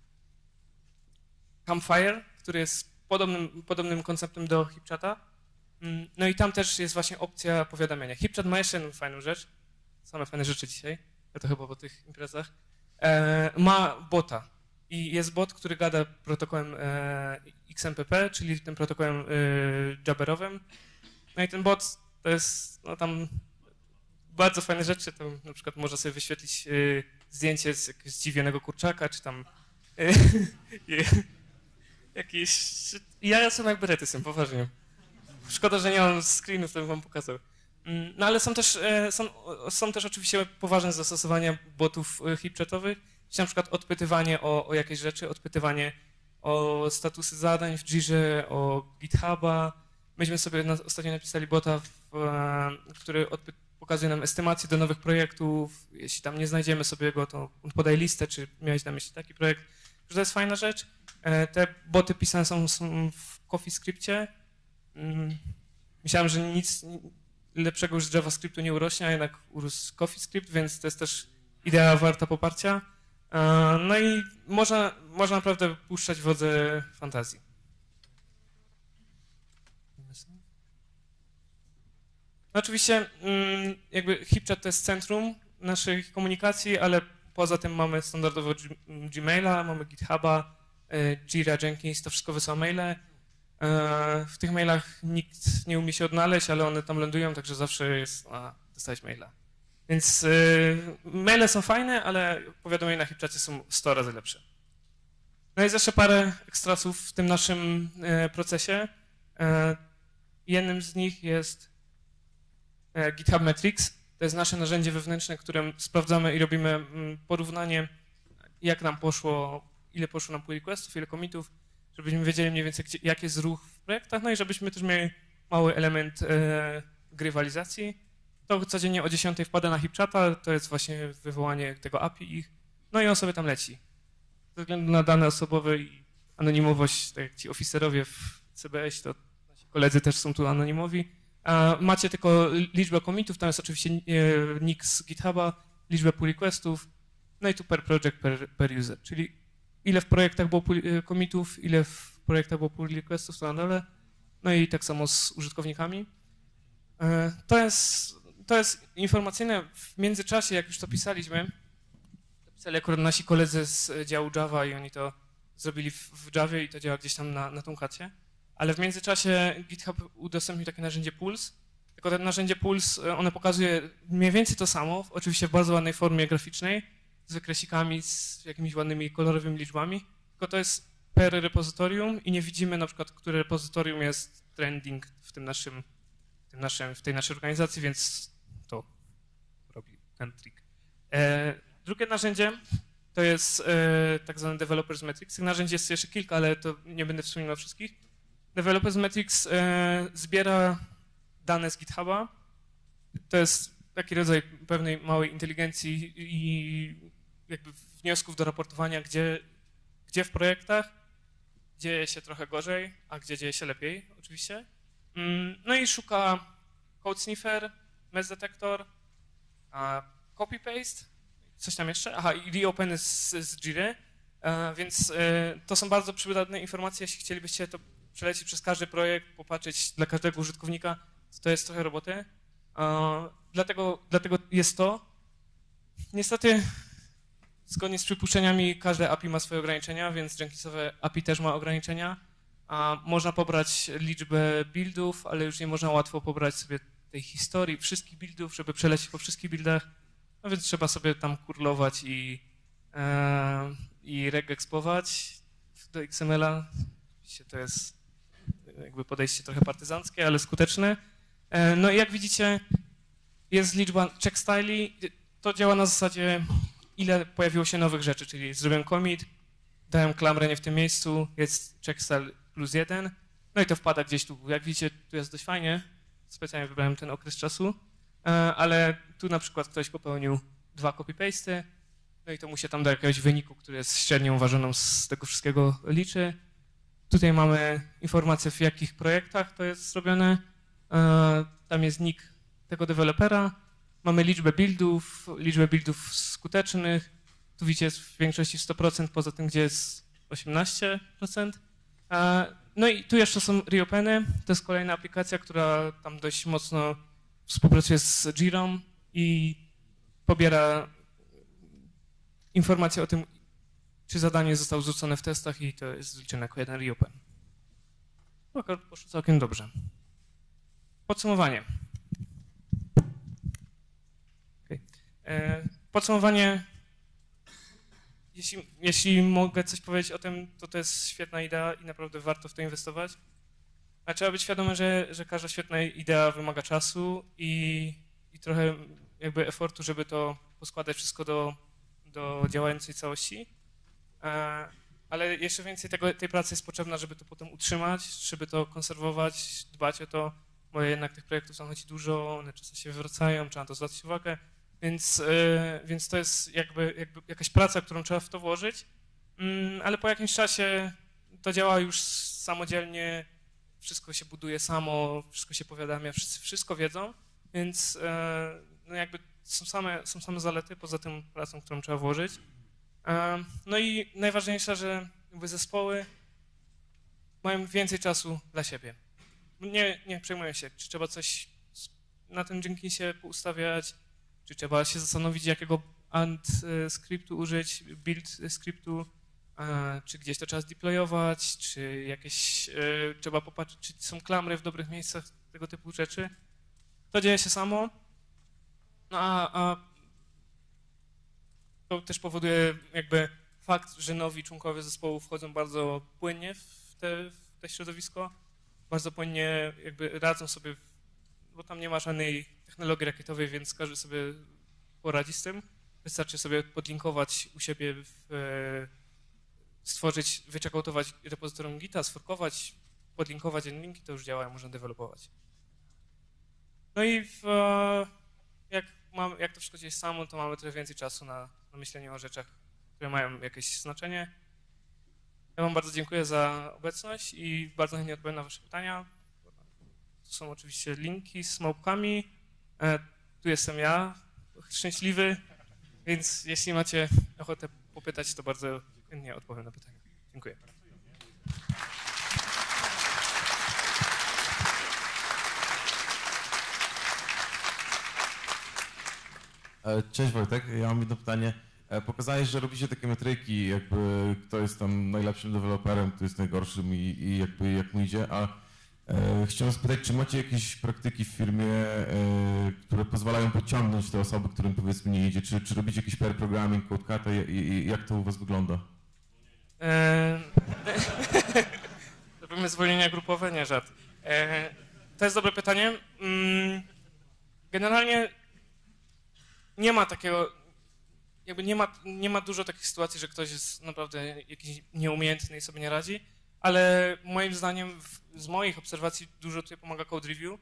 Campfire, który jest podobnym, podobnym konceptem do HipChata. No i tam też jest właśnie opcja powiadamiania. HipChat ma jeszcze jedną fajną rzecz, same fajne rzeczy dzisiaj, ja to chyba po tych imprezach, e, ma bota i jest bot, który gada protokołem e, X M P P, czyli tym protokołem e, jabberowym. No i ten bot to jest, no tam bardzo fajne rzeczy, to na przykład można sobie wyświetlić e, zdjęcie z jakiegoś zdziwionego kurczaka, czy tam e, jakieś, ja są jak berety są, poważnie. Szkoda, że nie mam screenów, to bym wam pokazał. No ale są też, są, są też oczywiście poważne zastosowania botów HipChatowych, czyli na przykład odpytywanie o, o jakieś rzeczy, odpytywanie o statusy zadań w Jirze, o GitHuba. Myśmy sobie na, ostatnio napisali bota, w, który odpy, pokazuje nam estymację do nowych projektów. Jeśli tam nie znajdziemy sobie go, to podaj listę, czy miałeś na myśli taki projekt. To jest fajna rzecz. Te boty pisane są, są w CoffeeScriptie. Myślałem, że nic lepszego już z JavaScriptu nie urośnie, a jednak urósł CoffeeScript, więc to jest też idea warta poparcia. No i można, można naprawdę puszczać wodze fantazji. No oczywiście jakby HipChat to jest centrum naszych komunikacji, ale poza tym mamy standardowo Gmaila, mamy GitHuba, Jira, Jenkins, to wszystko wysyła maile. W tych mailach nikt nie umie się odnaleźć, ale one tam lądują, także zawsze jest, a, dostałeś maila. Więc y, maile są fajne, ale powiadomienia na HipChacie są sto razy lepsze. No jest jeszcze parę ekstrasów w tym naszym e, procesie. E, jednym z nich jest e, GitHub Metrics. To jest nasze narzędzie wewnętrzne, którym sprawdzamy i robimy mm, porównanie, jak nam poszło, ile poszło nam pull requestów, ile commitów, żebyśmy wiedzieli mniej więcej, gdzie, jak jest ruch w projektach, no i żebyśmy też mieli mały element e, grywalizacji. To codziennie o dziesiątej wpada na HipChata, to jest właśnie wywołanie tego A P I ich, no i on sobie tam leci. Ze względu na dane osobowe i anonimowość, tak jak ci oficerowie w C B S, to nasi koledzy też są tu anonimowi. A macie tylko liczbę commitów, tam jest oczywiście nick z GitHuba, liczbę pull requestów, no i tu per project, per, per user, czyli ile w projektach było pull, commitów, ile w projektach było pull requestów, to na dole, no i tak samo z użytkownikami. To jest, to jest informacyjne. W międzyczasie, jak już to pisaliśmy, to pisali akurat nasi koledzy z działu Java i oni to zrobili w, w Javie i to działa gdzieś tam na, na Tomcacie, ale w międzyczasie GitHub udostępnił takie narzędzie Pulse, tylko to narzędzie Pulse, ono pokazuje mniej więcej to samo, oczywiście w bardzo ładnej formie graficznej, z wykresikami, z jakimiś ładnymi kolorowymi liczbami, tylko to jest per repozytorium i nie widzimy na przykład, które repozytorium jest trending w tym naszym, w, tym naszym, w tej naszej organizacji, więc to robi ten trik. E, drugie narzędzie to jest e, tak zwany Developers Metrics. Tych narzędzi jest jeszcze kilka, ale to nie będę wspominał wszystkich. Developers Metrics e, zbiera dane z GitHuba. To jest taki rodzaj pewnej małej inteligencji i jakby wniosków do raportowania, gdzie, gdzie w projektach dzieje się trochę gorzej, a gdzie dzieje się lepiej, oczywiście. No i szuka code sniffer, mess detector, copy-paste, coś tam jeszcze, aha, i reopen z, z Jiry, więc to są bardzo przydatne informacje, jeśli chcielibyście to przelecieć przez każdy projekt, popatrzeć dla każdego użytkownika, to jest trochę roboty. Dlatego, dlatego jest to. Niestety, zgodnie z przypuszczeniami, każde A P I ma swoje ograniczenia, więc Jenkinsowe A P I też ma ograniczenia. A można pobrać liczbę buildów, ale już nie można łatwo pobrać sobie tej historii wszystkich buildów, żeby przelecieć po wszystkich buildach. No więc trzeba sobie tam kurlować i, e, i regexpować do X M L-a. Oczywiście to jest jakby podejście trochę partyzanckie, ale skuteczne. E, no i jak widzicie, jest liczba check styli. To działa na zasadzie, ile pojawiło się nowych rzeczy, czyli zrobiłem commit, dałem klamrę nie w tym miejscu, jest check style plus jeden, no i to wpada gdzieś tu. Jak widzicie, tu jest dość fajnie, specjalnie wybrałem ten okres czasu, ale tu na przykład ktoś popełnił dwa copy-pasty, no i to mu się tam do jakiegoś wyniku, który jest średnią ważoną z tego wszystkiego liczy. Tutaj mamy informację, w jakich projektach to jest zrobione, tam jest nick tego dewelopera, mamy liczbę buildów, liczbę buildów skutecznych, tu widzicie jest w większości sto procent, poza tym, gdzie jest osiemnaście procent. No i tu jeszcze są reopeny, to jest kolejna aplikacja, która tam dość mocno współpracuje z Jirą i pobiera informacje o tym, czy zadanie zostało zrzucone w testach i to jest zliczone jako jeden reopen. Akurat poszło całkiem dobrze. Podsumowanie. Okay. Podsumowanie, jeśli, jeśli mogę coś powiedzieć o tym, to to jest świetna idea i naprawdę warto w to inwestować. A trzeba być świadomy, że, że każda świetna idea wymaga czasu i, i trochę jakby efortu, żeby to poskładać wszystko do, do działającej całości. Ale jeszcze więcej tego, tej pracy jest potrzebna, żeby to potem utrzymać, żeby to konserwować, dbać o to, bo jednak tych projektów zachodzi dużo, one często się wywracają, trzeba na to zwracać uwagę, więc, yy, więc to jest jakby, jakby jakaś praca, którą trzeba w to włożyć, yy, ale po jakimś czasie to działa już samodzielnie, wszystko się buduje samo, wszystko się powiadamia, wszyscy wszystko wiedzą, więc yy, no jakby są same, są same zalety poza tą pracą, którą trzeba włożyć. Yy, no i najważniejsze, że jakby zespoły mają więcej czasu dla siebie. Nie, nie przejmuję się, czy trzeba coś na tym Jenkinsie poustawiać, czy trzeba się zastanowić, jakiego ant skryptu użyć, build skryptu, czy gdzieś to trzeba zdeployować, czy jakieś trzeba popatrzeć, czy są klamry w dobrych miejscach, tego typu rzeczy. To dzieje się samo, no a, a to też powoduje jakby fakt, że nowi członkowie zespołu wchodzą bardzo płynnie w te, w te środowisko, bardzo płynnie jakby radzą sobie, bo tam nie ma żadnej technologii rakietowej, więc każdy sobie poradzi z tym. Wystarczy sobie podlinkować u siebie, w, stworzyć, wyczekautować repozytorium Gita, sforkować, podlinkować linki, to już działa, można dewelopować. No i w, jak, mam, jak to wszystko dzieje samo, to mamy trochę więcej czasu na, na myślenie o rzeczach, które mają jakieś znaczenie. Ja wam bardzo dziękuję za obecność i bardzo chętnie odpowiem na wasze pytania. Tu są oczywiście linki z małpkami. E, tu jestem ja, szczęśliwy, więc jeśli macie ochotę popytać, to bardzo chętnie odpowiem na pytania. Dziękuję. Cześć Wojtek, ja mam jedno pytanie. Pokazałeś, że robicie takie metryki, jakby kto jest tam najlepszym deweloperem, kto jest najgorszym i, i jakby jak mu idzie, a e, chciałem spytać, czy macie jakieś praktyki w firmie, e, które pozwalają podciągnąć te osoby, którym powiedzmy nie idzie, czy, czy robicie jakiś pair programming, codecata i, i jak to u was wygląda? Eee, Robimy zwolnienia grupowe? Nie, żart. Eee, to jest dobre pytanie. Generalnie nie ma takiego, jakby nie ma, nie ma dużo takich sytuacji, że ktoś jest naprawdę jakiś nieumiejętny i sobie nie radzi, ale moim zdaniem w, z moich obserwacji dużo tutaj pomaga code review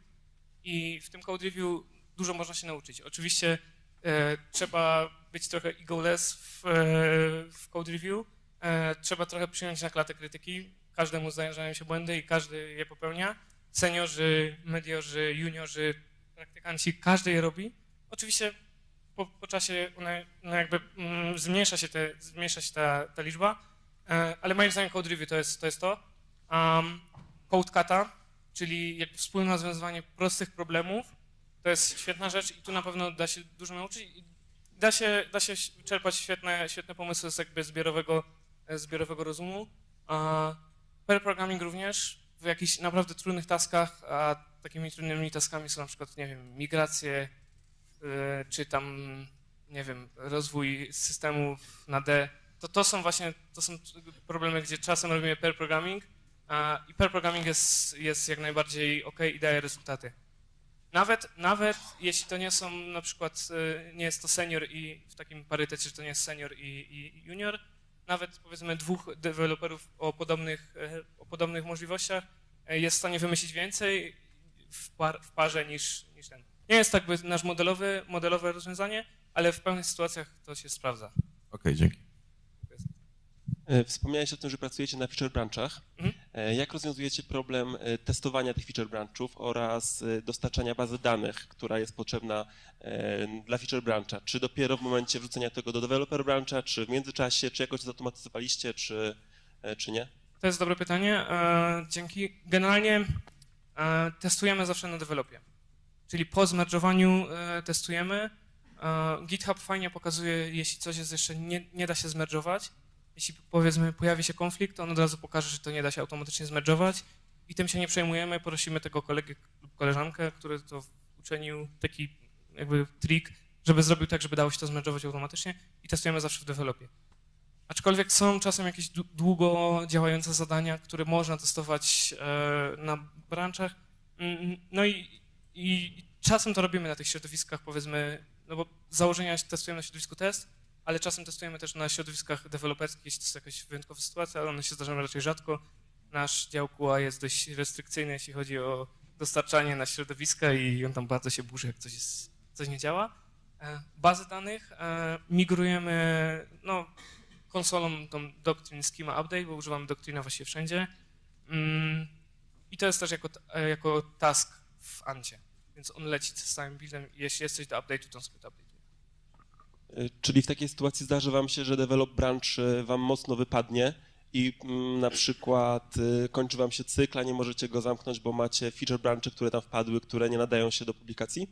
i w tym code review dużo można się nauczyć. Oczywiście e, trzeba być trochę egoless w, e, w code review, e, trzeba trochę przyjąć na klatę krytyki, każdemu zdarzają się błędy i każdy je popełnia. Seniorzy, mediorzy, juniorzy, praktykanci, każdy je robi. Oczywiście Po, po czasie one, no jakby mm, zmniejsza się, te, zmniejsza się ta, ta liczba, e, ale moim zdaniem code review to jest to. Jest to. Um, codecata, czyli jakby wspólne rozwiązywanie prostych problemów, to jest świetna rzecz i tu na pewno da się dużo nauczyć. I da się, da się czerpać świetne, świetne pomysły z jakby zbiorowego, zbiorowego rozumu. Uh, pair programming również w jakichś naprawdę trudnych taskach, a takimi trudnymi taskami są na przykład, nie wiem, migracje, czy tam, nie wiem, rozwój systemów na D, to to są właśnie, to są problemy, gdzie czasem robimy pair programming a, i pair programming jest, jest jak najbardziej ok i daje rezultaty. Nawet, nawet jeśli to nie są na przykład, nie jest to senior i w takim parytecie, że to nie jest senior i, i junior, nawet powiedzmy dwóch deweloperów o podobnych, o podobnych możliwościach jest w stanie wymyślić więcej w, par, w parze niż, niż ten. Nie jest tak jakby nasz modelowy, modelowe rozwiązanie, ale w pewnych sytuacjach to się sprawdza. Okej, okay, dzięki. Wspomniałeś o tym, że pracujecie na feature branchach. Mhm. Jak rozwiązujecie problem testowania tych feature branchów oraz dostarczania bazy danych, która jest potrzebna dla feature brancha? Czy dopiero w momencie wrzucenia tego do developer brancha, czy w międzyczasie, czy jakoś zautomatyzowaliście, czy, czy nie? To jest dobre pytanie. Dzięki. Generalnie testujemy zawsze na developie. Czyli po zmerdżowaniu e, testujemy. E, GitHub fajnie pokazuje, jeśli coś jest jeszcze nie, nie da się zmerdżować. Jeśli powiedzmy pojawi się konflikt, to on od razu pokaże, że to nie da się automatycznie zmerdżować i tym się nie przejmujemy. Prosimy tego kolegę lub koleżankę, który to uczynił taki jakby trik, żeby zrobił tak, żeby dało się to zmerdżować automatycznie i testujemy zawsze w dewelopie. Aczkolwiek są czasem jakieś długo działające zadania, które można testować e, na branchach. No i I czasem to robimy na tych środowiskach, powiedzmy, no bo z założenia testujemy na środowisku test, ale czasem testujemy też na środowiskach deweloperskich, jeśli to jest jakaś wyjątkowa sytuacja, ale one się zdarzają raczej rzadko. Nasz dział Q A jest dość restrykcyjny, jeśli chodzi o dostarczanie na środowiska i on tam bardzo się burzy, jak coś, jest, coś nie działa. Bazy danych migrujemy, no, konsolą tą Doctrine Schema Update, bo używamy Doctrina właściwie wszędzie. I to jest też jako, jako task w Ancie, więc on leci z całym buildem i jeśli jest coś do update'u, to on sobie to update'uje. Czyli w takiej sytuacji zdarzy wam się, że develop branch wam mocno wypadnie i mm, na przykład y, kończy wam się cykl, a nie możecie go zamknąć, bo macie feature branche, które tam wpadły, które nie nadają się do publikacji?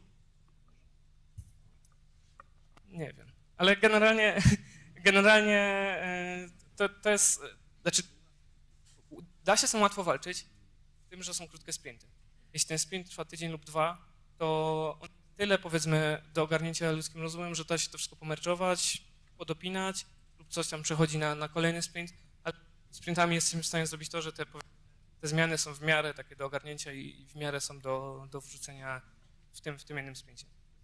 Nie wiem, ale generalnie, generalnie to, to jest, znaczy da się z tym łatwo walczyć, tym, że są krótkie sprinty. Jeśli ten sprint trwa tydzień lub dwa, to on tyle, powiedzmy, do ogarnięcia ludzkim rozumem, że da się to wszystko pomerczować, podopinać lub lub coś tam przechodzi na, na kolejny sprint, a sprintami jesteśmy w stanie zrobić to, że te, te zmiany są w miarę takie do ogarnięcia i, i w miarę są do, do wrzucenia w tym, w tym jednym sprincie.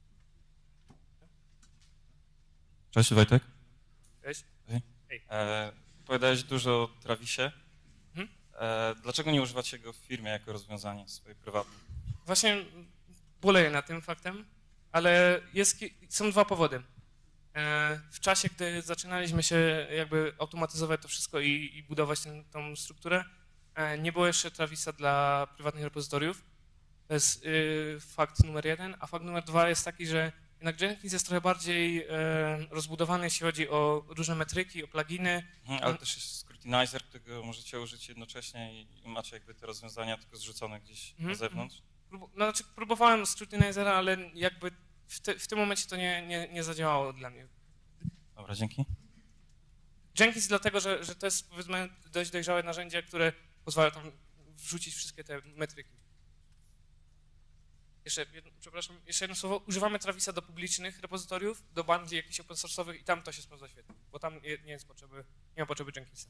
Cześć, Wojtek. Cześć. Hej. Hej. E, Powiedziałeś dużo o Travisie. Mhm. E, dlaczego nie używacie go w firmie jako rozwiązanie swojej prywatnej? Właśnie boleję nad tym faktem, ale jest, są dwa powody. W czasie, gdy zaczynaliśmy się jakby automatyzować to wszystko i, i budować tę, tą strukturę, nie było jeszcze Travisa dla prywatnych repozytoriów. To jest y, fakt numer jeden, a fakt numer dwa jest taki, że jednak Jenkins jest trochę bardziej y, rozbudowany, jeśli chodzi o różne metryki, o pluginy. Mhm, ale też jest scrutinizer, którego możecie użyć jednocześnie i, i macie jakby te rozwiązania tylko zrzucone gdzieś Mhm. na zewnątrz. Prób, no, znaczy, próbowałem scrutinizera, ale jakby w, te, w tym momencie to nie, nie, nie zadziałało dla mnie. Dobra, dzięki. Jenkins dlatego, że, że to jest powiedzmy dość dojrzałe narzędzie, które pozwala tam wrzucić wszystkie te metryki. Jeszcze, jedno, przepraszam, jeszcze jedno słowo. Używamy Travisa do publicznych repozytoriów, do bundli jakichś open source'owych i tam to się sprawdza świetnie, bo tam nie, nie jest potrzeby, nie ma potrzeby Jenkinsa.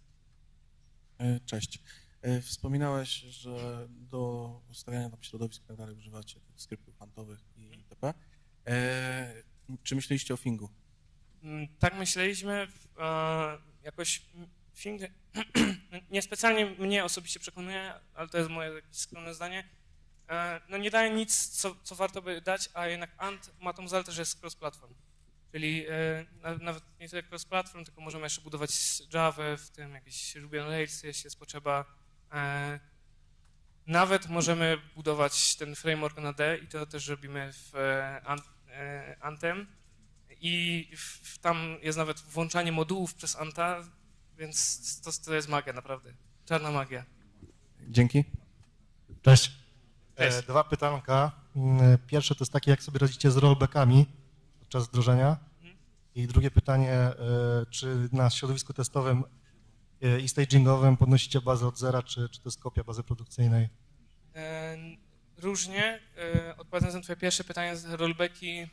Cześć. Wspominałeś, że do ustawiania tam środowisk i tak dalej używacie tych skryptów fantowych i itp. E, czy myśleliście o Fingu? Tak myśleliśmy. E, jakoś Fing niespecjalnie mnie osobiście przekonuje, ale to jest moje jakieś skromne zdanie. E, no nie daje nic, co, co warto by dać, a jednak Ant ma tą zaletę, że jest cross-platform. Czyli e, nawet nie tyle cross-platform, tylko możemy jeszcze budować Java, w tym jakieś Ruby on Rails, jeśli jest potrzeba. E, nawet możemy budować ten framework na D i to też robimy w e, Antem. I w, tam jest nawet włączanie modułów przez Anta, więc to, to jest magia, naprawdę. Czarna magia. Dzięki. Cześć. Cześć. E, dwa pytanka. Pierwsze to jest takie, jak sobie radzicie z rollbackami podczas wdrożenia. Mhm. I drugie pytanie, e, czy na środowisku testowym e, i stagingowym podnosicie bazę od zera, czy, czy to jest kopia bazy produkcyjnej? E, różnie. E, odpowiadając na twoje pierwsze pytanie, z rollbacki,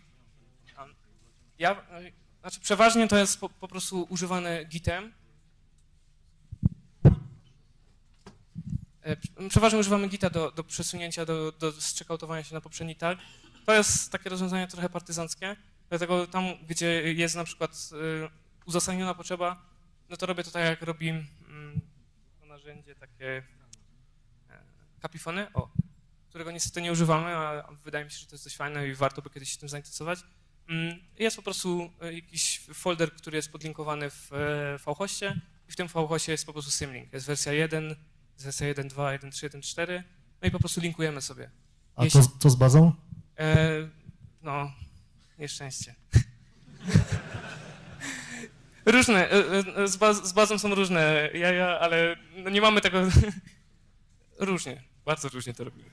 ja, e, znaczy przeważnie to jest po, po prostu używane gitem. E, przeważnie używamy gita do, do przesunięcia, do, do zcheckoutowania się na poprzedni tag. To jest takie rozwiązanie trochę partyzanckie, dlatego tam, gdzie jest na przykład e, uzasadniona potrzeba, no to robię to tak, jak robi mm, to narzędzie takie e, Capifony, o, którego niestety nie używamy, a wydaje mi się, że to jest dość fajne i warto by kiedyś się tym zainteresować. Jest po prostu jakiś folder, który jest podlinkowany w vhoście i w tym vhoście jest po prostu symlink. Jest wersja jeden, jest wersja jeden dwa, jeden trzy, jeden cztery, no i po prostu linkujemy sobie. A Jeśli, to, to z bazą? e, no, nieszczęście. Różne, e, z, baz, z bazą są różne jaja, ale no nie mamy tego... Różnie, bardzo różnie to robimy.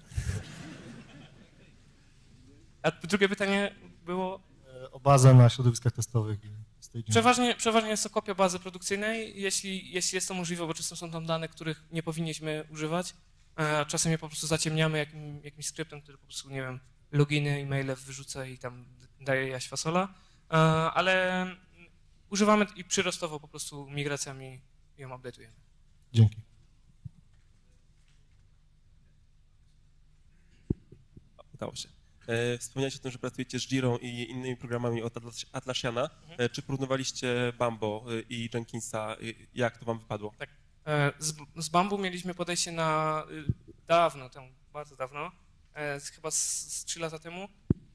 A drugie pytanie było... O bazę na środowiskach testowych. Przeważnie, przeważnie jest to kopia bazy produkcyjnej, jeśli, jeśli jest to możliwe, bo często są tam dane, których nie powinniśmy używać, a czasem je po prostu zaciemniamy jakim, jakimś skryptem, który po prostu, nie wiem, loginy, e-maile wyrzuca i tam daje jaś fasola, ale używamy i przyrostowo po prostu migracjami ją update'ujemy. Dzięki. Udało się. Wspomniałeś o tym, że pracujecie z Jirą i innymi programami od Atlassiana. Mhm. Czy porównywaliście Bambo i Jenkinsa? Jak to wam wypadło? Tak. Z, z Bambu mieliśmy podejście na dawno temu, bardzo dawno, chyba z trzy lata temu.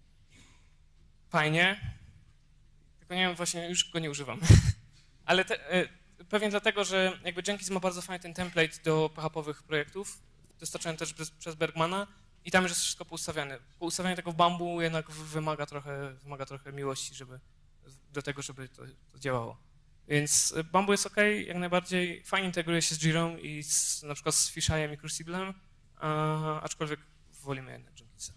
Fajnie, tylko nie wiem, właśnie już go nie używam. Ale te, pewnie dlatego, że jakby Jenkins ma bardzo fajny ten template do P H P-owych projektów, dostarczony też przez, przez Bergmana. I tam już jest wszystko poustawiane. Poustawianie tego w Bambu jednak wymaga trochę, wymaga trochę miłości, żeby do tego, żeby to, to działało. Więc Bambu jest ok, jak najbardziej. Fajnie integruje się z Jirą i z, na przykład z Fishire'em i Cruciblem, a, aczkolwiek wolimy jednak Jenkinsa.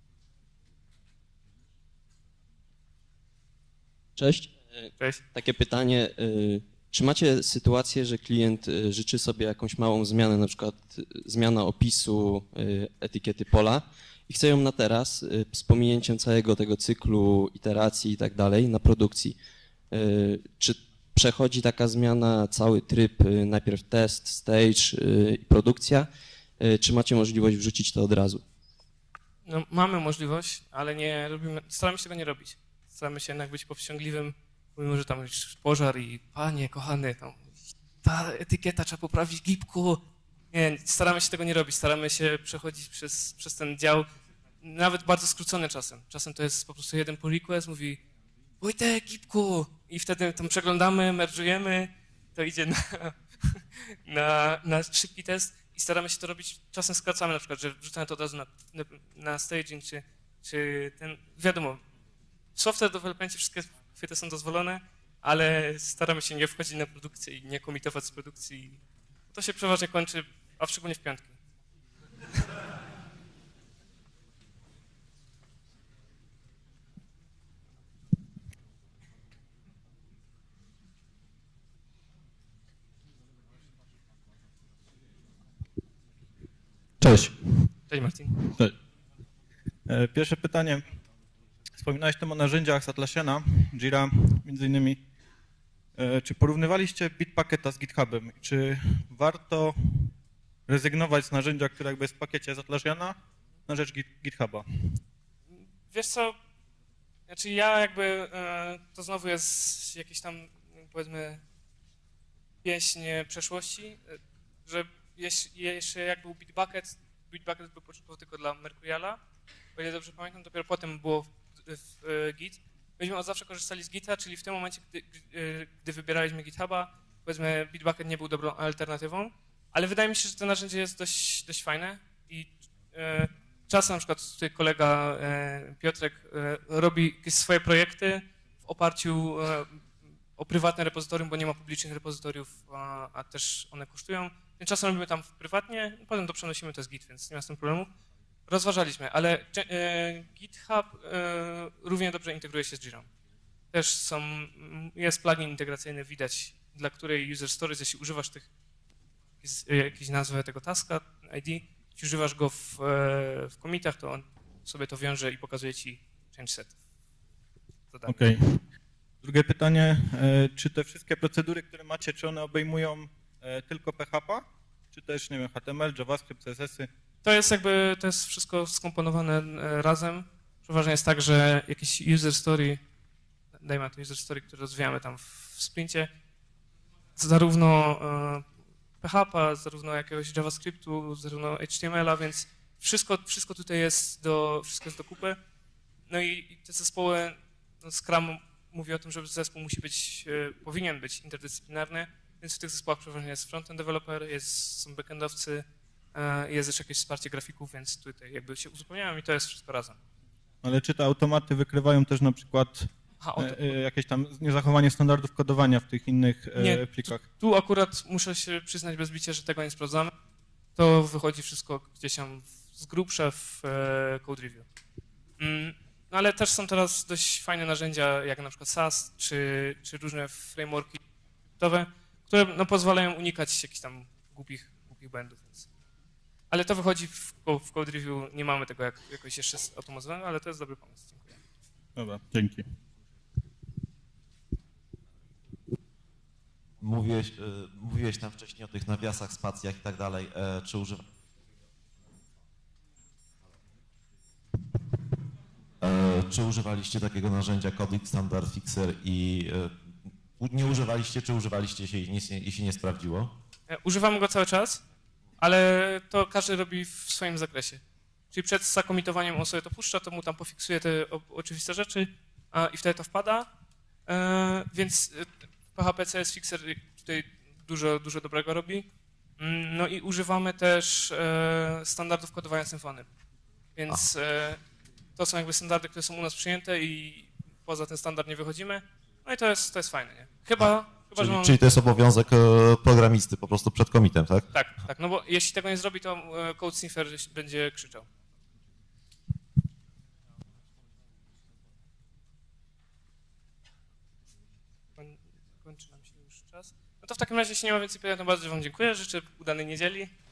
Cześć. Cześć. Takie pytanie. Czy macie sytuację, że klient życzy sobie jakąś małą zmianę, na przykład zmiana opisu etykiety pola i chce ją na teraz, z pominięciem całego tego cyklu, iteracji i tak dalej, na produkcji? Czy przechodzi taka zmiana, cały tryb, y, najpierw test, stage y, i produkcja, y, czy macie możliwość wrzucić to od razu? No, mamy możliwość, ale nie robimy, staramy się tego nie robić. Staramy się jednak być powściągliwym, mimo że tam już pożar i panie, kochany, tam, ta etykieta trzeba poprawić, gipku. Nie, staramy się tego nie robić, staramy się przechodzić przez, przez ten dział, nawet bardzo skrócony czasem. Czasem to jest po prostu jeden pull request, mówi Wojtek, gipku, i wtedy tam przeglądamy, merge'ujemy, to idzie na, na, na szybki test i staramy się to robić, czasem skracamy na przykład, że wrzucamy to od razu na, na, na staging, czy, czy ten, wiadomo, w software developmentie wszystkie chwyty są dozwolone, ale staramy się nie wchodzić na produkcję i nie komitować z produkcji. To się przeważnie kończy, a szczególnie w piątki. Cześć. Cześć Marcin. Cześć. Pierwsze pytanie. Wspominałeś tam o narzędziach z Atlassiana, Jira między innymi. Czy porównywaliście Bitbucketa z GitHubem? Czy warto rezygnować z narzędzia, które jakby jest w pakiecie z Atlassiana na rzecz GitHuba? Wiesz co, znaczy ja jakby, to znowu jest jakieś tam, powiedzmy, pieśń przeszłości, że jeszcze jak był Bitbucket, Bitbucket był początkowo tylko dla Mercuriala, o ile dobrze pamiętam, dopiero potem było w, w Git. Myśmy od zawsze korzystali z Gita, czyli w tym momencie, gdy, gdy wybieraliśmy GitHuba, powiedzmy Bitbucket nie był dobrą alternatywą, ale wydaje mi się, że to narzędzie jest dość, dość fajne i e, czasem na przykład tutaj kolega e, Piotrek e, robi jakieś swoje projekty w oparciu e, o prywatne repozytorium, bo nie ma publicznych repozytoriów, a, a też one kosztują. Tymczasem robimy tam prywatnie, potem to przenosimy, to jest Git, więc nie ma z tym problemu. Rozważaliśmy, ale e, GitHub e, równie dobrze integruje się z Jirą. Też są, jest plugin integracyjny, widać, dla której user stories, jeśli używasz tych, jakiejś nazwy tego taska, I D, jeśli używasz go w, w commitach, to on sobie to wiąże i pokazuje ci change set. Okej. Okay. Drugie pytanie, czy te wszystkie procedury, które macie, czy one obejmują tylko P H P, czy też, nie wiem, H T M L, JavaScript, C S S y? To jest jakby, to jest wszystko skomponowane razem. Przeważnie jest tak, że jakiś user story, dajmy to user story, który rozwijamy tam w sprincie, zarówno P H P, zarówno jakiegoś JavaScriptu, zarówno H T M L a, więc wszystko, wszystko tutaj jest do, wszystko jest do kupy. No i, i te zespoły, no Scrum mówi o tym, że zespół musi być, powinien być interdyscyplinarny, więc w tych zespołach przeważnie jest frontend developer, jest, są backendowcy, jest też jakieś wsparcie grafików, więc tutaj jakby się uzupełniają i to jest wszystko razem. Ale czy te automaty wykrywają też na przykład Aha, e, jakieś tam niezachowanie standardów kodowania w tych innych e, nie, plikach? Tu, tu akurat muszę się przyznać bez bicia, że tego nie sprawdzamy. To wychodzi wszystko gdzieś tam z grubsza w e, code review. Mm, no ale też są teraz dość fajne narzędzia, jak na przykład S A S, czy, czy różne frameworki, które no, pozwalają unikać jakichś tam głupich, głupich błędów. Więc. Ale to wychodzi w, w code review, nie mamy tego jak, jakoś jeszcze automatyzowane, ale to jest dobry pomysł. Dziękuję. Dobra, dzięki. Mówiłeś, y, mówiłeś tam wcześniej o tych nawiasach, spacjach i tak dalej. E, czy używa... e, czy używaliście takiego narzędzia Coding Standard Fixer i e, nie używaliście, czy używaliście się i nie, i się nie sprawdziło? Używamy go cały czas, ale to każdy robi w swoim zakresie. Czyli przed zakomitowaniem on sobie to puszcza, to mu tam pofiksuje te o, oczywiste rzeczy a, i wtedy to wpada. E, więc P H P C S Fixer tutaj dużo, dużo dobrego robi. No i używamy też e, standardów kodowania Symfony. Więc e, to są jakby standardy, które są u nas przyjęte i poza ten standard nie wychodzimy. No i to jest, to jest fajne, nie? Chyba... Chyba, czyli, mam... czyli to jest obowiązek programisty po prostu przed commitem, tak? Tak, tak, no bo jeśli tego nie zrobi, to code sniffer będzie krzyczał. Kończy nam się już czas. No to w takim razie, jeśli nie ma więcej pytań, to bardzo wam dziękuję. Życzę udanej niedzieli.